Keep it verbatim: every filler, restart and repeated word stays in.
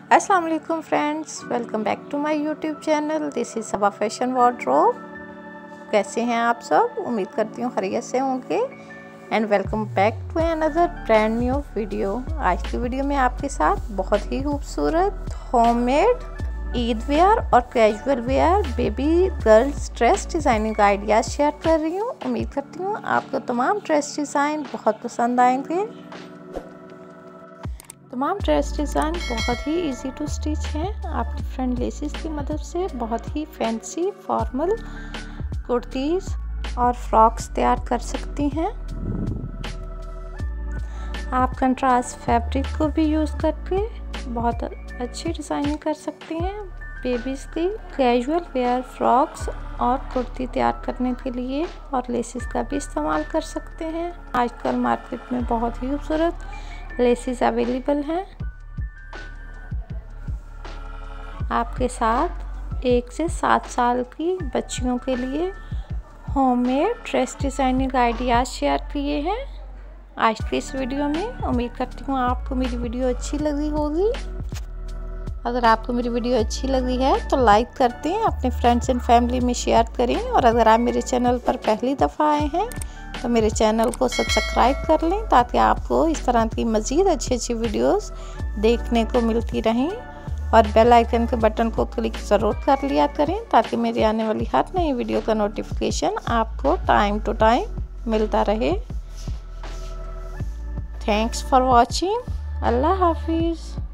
अस्सलाम वालेकुम friends, welcome back to my YouTube channel. This is Saba fashion wardrobe. कैसे हैं आप सब? उम्मीद करती हूँ खैरियत से होंगे and welcome back to another brand new video. आज की वीडियो में आपके साथ बहुत ही खूबसूरत होममेड ईद वेयर और casual wear baby girls dress designing का आइडियाज़ शेयर कर रही हूँ। उम्मीद करती हूँ आपको तमाम ड्रेस डिज़ाइन बहुत पसंद आएंगे। तमाम ड्रेस डिज़ाइन बहुत ही इजी टू स्टिच हैं। आप डिफरेंट लेसेस की मदद से बहुत ही फैंसी फॉर्मल कुर्तीज़ और फ्रॉक्स तैयार कर सकती हैं। आप कंट्रास्ट फैब्रिक को भी यूज़ करके बहुत अच्छी डिज़ाइनिंग कर सकती हैं। बेबीज़ की कैजुअल वेयर फ्रॉक्स और कुर्ती तैयार करने के लिए और लेसेस का भी इस्तेमाल कर सकते हैं। आजकल मार्केट में बहुत ही खूबसूरत लेसेस अवेलेबल हैं। आपके साथ एक से सात साल की बच्चियों के लिए homemade dress designing ideas share किए हैं आज की इस वीडियो में। उम्मीद करती हूँ आपको मेरी वीडियो अच्छी लगी होगी। अगर आपको मेरी वीडियो अच्छी लगी है तो लाइक करते हैं, अपने फ्रेंड्स एंड फैमिली में शेयर करें और अगर आप मेरे चैनल पर पहली दफ़ा आए हैं तो मेरे चैनल को सब्सक्राइब कर लें ताकि आपको इस तरह की मज़ीद अच्छी अच्छी वीडियोस देखने को मिलती रहें और बेल आइकन के बटन को क्लिक ज़रूर कर लिया करें ताकि मेरी आने वाली हर नई वीडियो का नोटिफिकेशन आपको टाइम टू टाइम मिलता रहे। Thanks for watching. अल्लाह हाफिज़।